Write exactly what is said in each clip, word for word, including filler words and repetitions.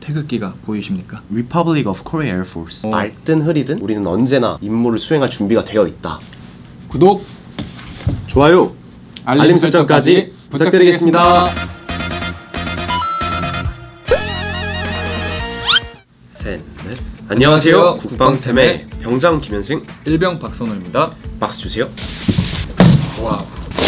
태극기가 보이십니까? Republic of Korea Air Force. 어. 맑든 흐리든 우리는 언제나 임무를 수행할 준비가 되어 있다. 구독, 좋아요, 알림, 알림 설정까지 부탁드리겠습니다. 셋, 넷. 안녕하세요. 국방템의 병장 김현승, 일병 박선호입니다. 박수 주세요. 와,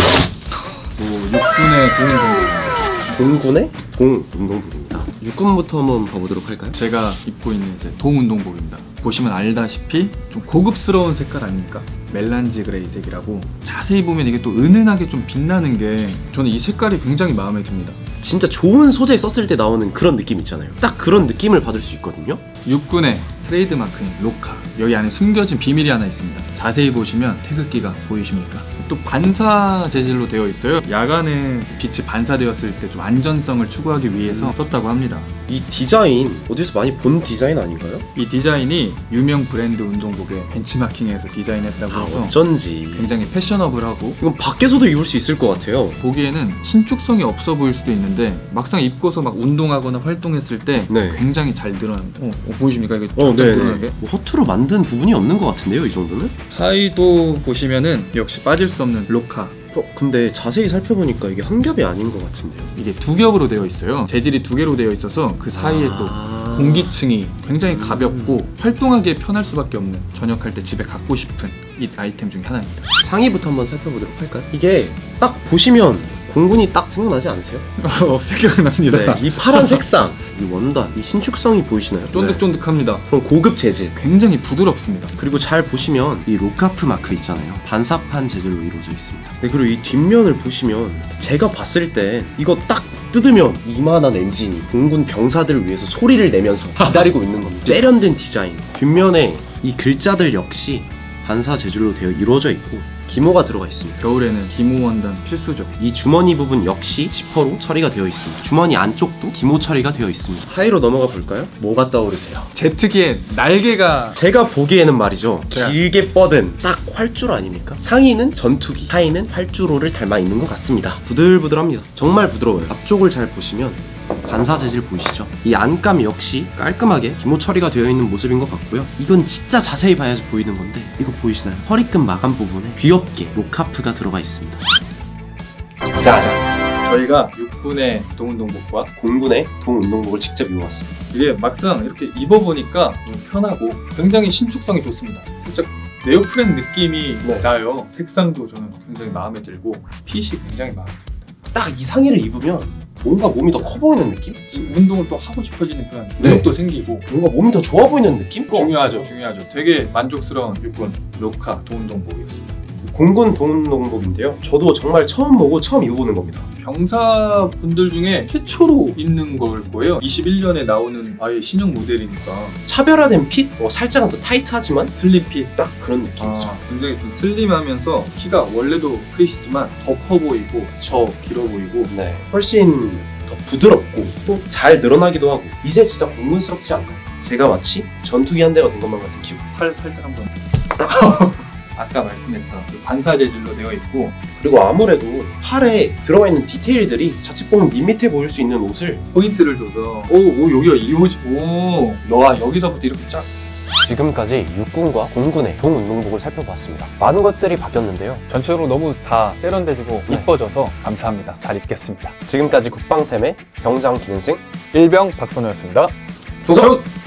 오, 육군의 동운동복입니다. 공군의 동운동복입니다. 육군부터 한번 봐보도록 할까요? 제가 입고 있는 이제 동운동복입니다. 보시면 알다시피 좀 고급스러운 색깔 아닙니까? 멜란지 그레이색이라고. 자세히 보면 이게 또 은은하게 좀 빛나는 게 저는 이 색깔이 굉장히 마음에 듭니다. 진짜 좋은 소재 썼을 때 나오는 그런 느낌 있잖아요. 딱 그런 느낌을 받을 수 있거든요. 육군의 트레이드마크인 로카, 여기 안에 숨겨진 비밀이 하나 있습니다. 자세히 보시면 태극기가 보이십니까? 또 반사 재질로 되어 있어요. 야간에 빛이 반사되었을 때 좀 안전성을 추구하기 위해서 썼다고 합니다. 이 디자인 어디서 많이 본 디자인 아닌가요? 이 디자인이 유명 브랜드 운동복에 벤치마킹해서 디자인했다고 아, 해서 어쩐지 굉장히 패셔너블하고, 이건 밖에서도 입을 수 있을 것 같아요. 보기에는 신축성이 없어 보일 수도 있는데 막상 입고서 막 운동하거나 활동했을 때 네. 굉장히 잘 드러납니다. 어, 어, 보이십니까? 이게 어, 쫙쫙 네. 드러나게? 뭐 허투루 만든 부분이 없는 것 같은데요, 이 정도는? 하의도 보시면은 역시 빠질 수 없는 로카. 어, 근데 자세히 살펴보니까 이게 한 겹이 아닌 것 같은데요. 이게 두 겹으로 되어 있어요. 재질이 두 개로 되어 있어서 그 사이에 또 아... 공기층이 굉장히 가볍고 활동하기에 편할 수밖에 없는, 전역할 때 집에 갖고 싶은 이 아이템 중에 하나입니다. 상의부터 한번 살펴보도록 할까요? 이게 딱 보시면 공군이 딱 생각나지 않으세요? 어, 생각납니다. 네, 이 파란 색상, 이 원단, 이 신축성이 보이시나요? 쫀득쫀득합니다. 네. 그럼 고급 재질, 굉장히 부드럽습니다. 그리고 잘 보시면 이 로카프 마크 있잖아요. 반사판 재질로 이루어져 있습니다. 네, 그리고 이 뒷면을 보시면 제가 봤을 때 이거 딱 뜯으면 이만한 엔진이 공군 병사들을 위해서 소리를 내면서 기다리고 있는 겁니다. 세련된 디자인, 뒷면에 이 글자들 역시 반사 재질로 되어 이루어져 있고 기모가 들어가 있습니다. 겨울에는 기모 원단 필수죠. 이 주머니 부분 역시 지퍼로 처리가 되어 있습니다. 주머니 안쪽도 기모 처리가 되어 있습니다. 하의로 넘어가 볼까요? 뭐가 떠오르세요? 제트기의 날개가, 제가 보기에는 말이죠, 제가... 길게 뻗은 딱 활주로 아닙니까? 상의는 전투기, 하의는 활주로를 닮아 있는 것 같습니다. 부들부들합니다. 정말 부드러워요. 앞쪽을 잘 보시면 반사 재질 보이시죠? 이 안감 역시 깔끔하게 기모 처리가 되어 있는 모습인 것 같고요. 이건 진짜 자세히 봐야지 보이는 건데, 이거 보이시나요? 허리끈 마감 부분에 귀엽게 로카프가 들어가 있습니다. 자, 저희가 육군의 동운동복과 공군의 동운동복을 직접 입어봤습니다. 이게 막상 이렇게 입어보니까 좀 편하고 굉장히 신축성이 좋습니다. 살짝 네오프렌 느낌이 네. 나요. 색상도 저는 굉장히 마음에 들고 핏이 굉장히 마음에 듭니다. 딱 이 상의를 입으면 뭔가 몸이 더 커 보이는 느낌? 운동을 또 하고 싶어지는 그런 네. 의욕도 생기고, 뭔가 몸이 더 좋아 보이는 느낌? 중요하죠, 중요하죠. 되게 만족스러운 육군 로카 동운동복이었습니다. 공군 동운동복인데요, 저도 정말 처음 보고 처음 입어보는 겁니다. 병사분들 중에 최초로 입는 걸 거예요. 이십일 년에 나오는 아예 신형 모델이니까. 차별화된 핏? 뭐 살짝은 더 타이트하지만 슬림 핏. 딱 그런 느낌이죠. 아, 굉장히 좀 슬림하면서 키가 원래도 크시지만 더 커 보이고 저 길어 보이고. 네, 훨씬 더 부드럽고 또 잘 늘어나기도 하고, 이제 진짜 공군스럽지 않나요? 제가 마치 전투기 한 대가 된 것만 같은 기분. 팔 살짝 한번 아까 말씀했던 그 반사 재질로 되어 있고, 그리고 아무래도 팔에 들어가 있는 디테일들이 자칫 보면 밋밋해 보일 수 있는 옷을 포인트를 줘서 오, 오 여기가 이 옷이, 오, 와, 여기서부터 이렇게 쫙. 지금까지 육군과 공군의 동운동복을 살펴봤습니다. 많은 것들이 바뀌었는데요. 전체적으로 너무 다 세련돼지고 네. 이뻐져서 감사합니다. 잘 입겠습니다. 지금까지 국방템의 병장 김현승, 일병 박선호였습니다. 충성!